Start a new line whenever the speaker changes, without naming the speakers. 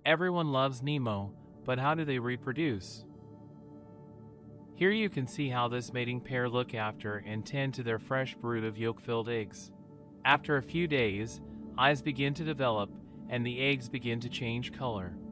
Everyone loves Nemo, but how do they reproduce? Here you can see how this mating pair look after and tend to their fresh brood of yolk-filled eggs. After a few days, eyes begin to develop and the eggs begin to change color.